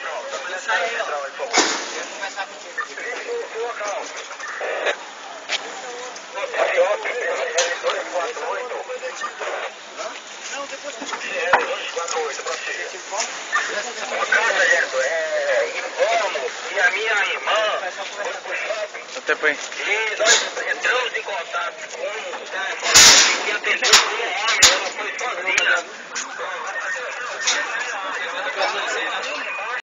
Não, depois que eu te 248, prossiga. Ivone e a minha irmã foi pro shopping. Até bem. E nós entramos em contato com um que atendeu um homem, ela foi sozinha.